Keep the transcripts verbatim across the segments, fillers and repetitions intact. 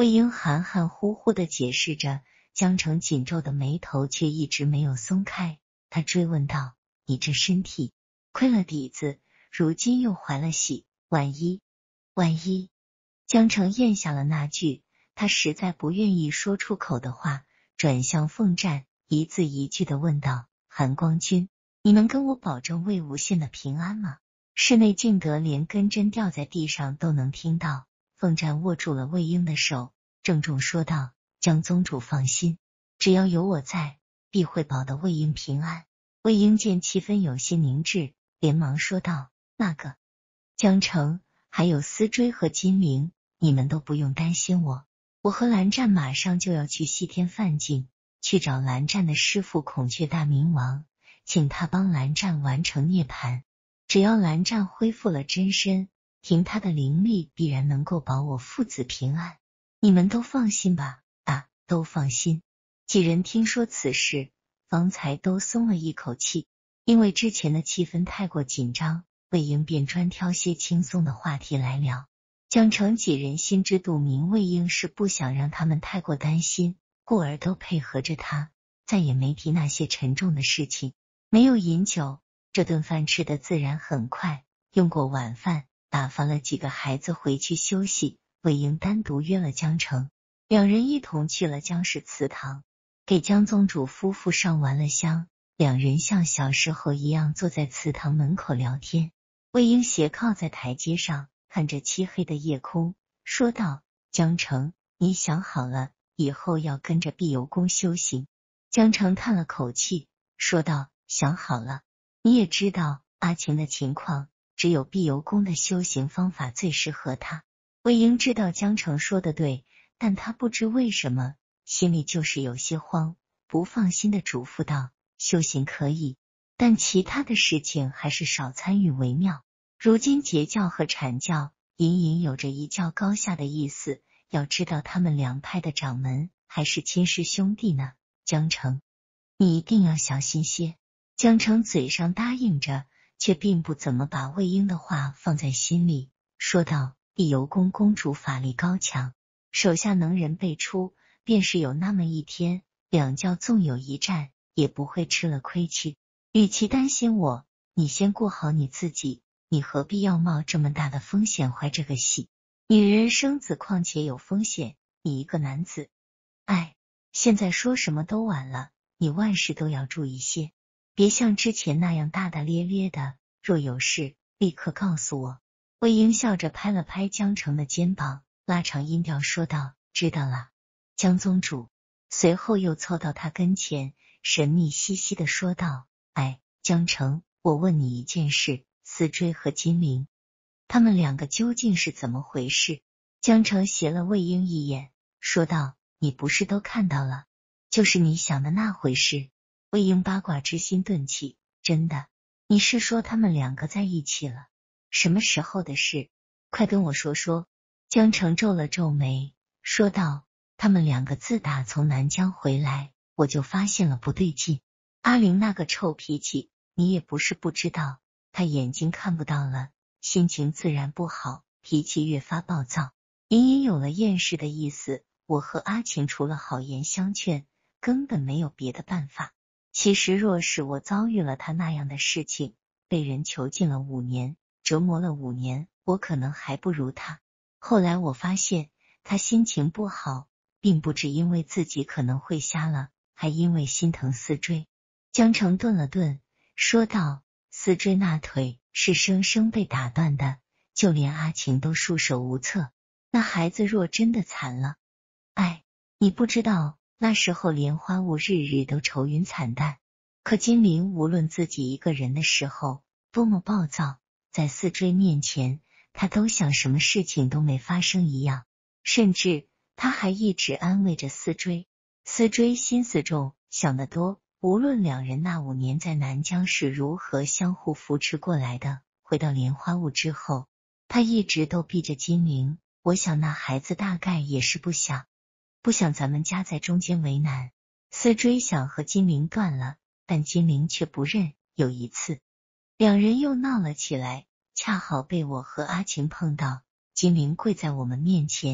魏婴含含糊糊地解释着，江澄紧皱的眉头却一直没有松开。他追问道：你这身体亏了底子，如今又怀了喜，万一万一……江澄咽下了那句他实在不愿意说出口的话，转向凤战，一字一句地问道：韩光君，你能跟我保证魏无羡的平安吗？室内静得连根针掉在地上都能听到。凤战握住了魏婴的手，郑重说道：江宗主放心，只要有我在，必会保得魏婴平安。魏婴见气氛有些凝滞，连忙说道：那个江澄还有思追和金陵，你们都不用担心我，我和蓝湛马上就要去西天梵境，去找蓝湛的师父孔雀大明王，请他帮蓝湛完成涅槃。只要蓝湛恢复了真身，凭他的灵力必然能够保我父子平安，你们都放心吧。啊，都放心。几人听说此事，方才都松了一口气，因为之前的气氛太过紧张，魏婴便专挑些轻松的话题来聊。江澄几人心知肚明，魏婴是不想让他们太过担心，故而都配合着他，再也没提那些沉重的事情，没有饮酒。这顿饭吃得自然很快，用过晚饭，打发了几个孩子回去休息。魏婴单独约了江澄，两人一同去了江氏祠堂，给江宗主夫妇上完了香。两人像小时候一样坐在祠堂门口聊天。魏婴斜靠在台阶上，看着漆黑的夜空，说道：江澄，你想好了，以后要跟着碧游宫修行？江澄叹了口气，说道：想好了。你也知道阿晴的情况，只有碧游宫的修行方法最适合他。魏婴知道江澄说的对，但他不知为什么心里就是有些慌，不放心的嘱咐道：修行可以，但其他的事情还是少参与为妙。如今截教和阐教隐隐有着一较高下的意思，要知道他们两派的掌门还是亲师兄弟呢。江澄，你一定要小心些。江澄嘴上答应着，却并不怎么把魏婴的话放在心里，说道：碧游宫公主法力高强，手下能人辈出，便是有那么一天，两教纵有一战，也不会吃了亏去。与其担心我，你先顾好你自己，你何必要冒这么大的风险怀这个喜？女人生子况且有风险，你一个男子，哎，现在说什么都晚了，你万事都要注意些。别像之前那样大大咧咧的，若有事立刻告诉我。魏婴笑着拍了拍江澄的肩膀，拉长音调说道：知道了，江宗主。随后又凑到他跟前，神秘兮兮地说道：哎，江澄，我问你一件事，思追和金陵，他们两个究竟是怎么回事？江澄斜了魏婴一眼，说道：你不是都看到了，就是你想的那回事。魏婴八卦之心顿起，真的？你是说他们两个在一起了？什么时候的事？快跟我说说。江澄皱了皱眉，说道：他们两个自打从南疆回来，我就发现了不对劲。阿玲那个臭脾气，你也不是不知道，她眼睛看不到了，心情自然不好，脾气越发暴躁，隐隐有了厌世的意思。我和阿晴除了好言相劝，根本没有别的办法。其实若是我遭遇了他那样的事情，被人囚禁了五年，折磨了五年，我可能还不如他。后来我发现他心情不好，并不只因为自己可能会瞎了，还因为心疼思追。江澄顿了顿，说道：思追那腿是生生被打断的，就连阿晴都束手无策，那孩子若真的惨了，哎，你不知道那时候莲花坞日日都愁云惨淡，可金陵无论自己一个人的时候多么暴躁，在思追面前他都像什么事情都没发生一样，甚至他还一直安慰着思追。思追心思重，想得多，无论两人那五年在南疆是如何相互扶持过来的，回到莲花坞之后，他一直都避着金陵。我想那孩子大概也是不想不想咱们家在中间为难。思追想和金陵断了，但金陵却不认。有一次两人又闹了起来，恰好被我和阿晴碰到，金陵跪在我们面前，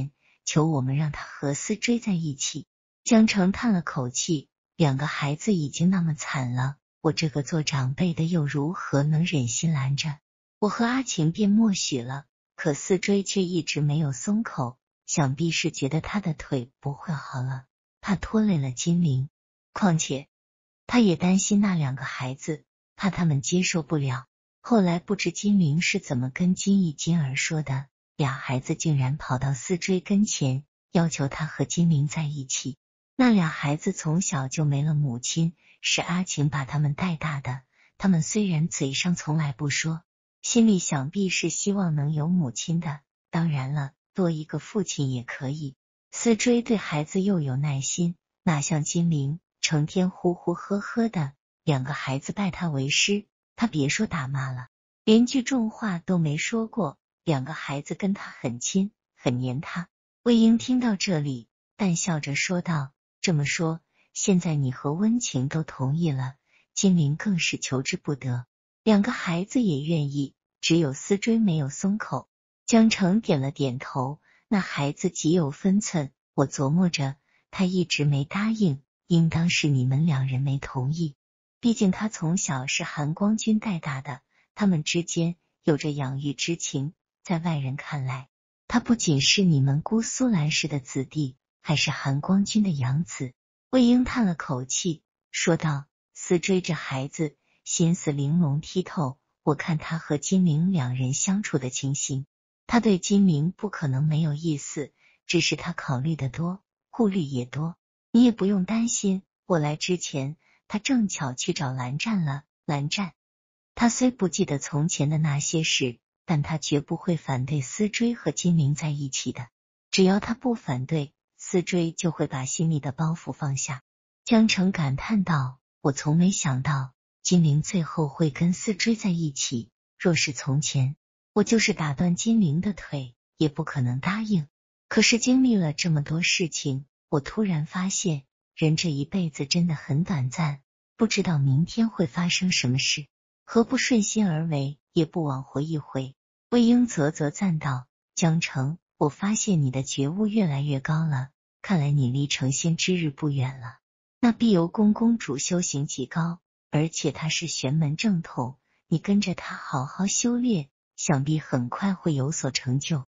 求我们让他和思追在一起。江澄叹了口气，两个孩子已经那么惨了，我这个做长辈的又如何能忍心拦着？我和阿晴便默许了，可思追却一直没有松口，想必是觉得他的腿不会好了，怕拖累了金玲。况且他也担心那两个孩子，怕他们接受不了。后来不知金玲是怎么跟金义金儿说的，俩孩子竟然跑到思追跟前，要求他和金玲在一起。那俩孩子从小就没了母亲，是阿晴把他们带大的，他们虽然嘴上从来不说，心里想必是希望能有母亲的，当然了，多一个父亲也可以。思追对孩子又有耐心，哪像金玲成天呼呼喝喝的，两个孩子拜他为师，他别说打骂了，连句重话都没说过，两个孩子跟他很亲，很黏他。魏婴听到这里，淡笑着说道，这么说，现在你和温情都同意了，金玲更是求之不得，两个孩子也愿意，只有思追没有松口。江澄点了点头，那孩子极有分寸，我琢磨着，他一直没答应，应当是你们两人没同意。毕竟他从小是韩光君带大的，他们之间有着养育之情，在外人看来，他不仅是你们姑苏兰氏的子弟，还是韩光君的养子。魏婴叹了口气，说道，思追这孩子心思玲珑剔透，我看他和金明两人相处的情形，他对金明不可能没有意思，只是他考虑的多，顾虑也多。你也不用担心，我来之前他正巧去找蓝湛了。蓝湛他虽不记得从前的那些事，但他绝不会反对思追和金明在一起的，只要他不反对，思追就会把心里的包袱放下。江澄感叹道，我从没想到金明最后会跟思追在一起，若是从前，我就是打断金明的腿也不可能答应。可是经历了这么多事情，我突然发现人这一辈子真的很短暂，不知道明天会发生什么事，何不顺心而为，也不枉活一回。魏婴啧啧赞道，江澄，我发现你的觉悟越来越高了，看来你离成仙之日不远了。那碧游宫公主修行极高，而且他是玄门正统，你跟着他好好修炼，想必很快会有所成就。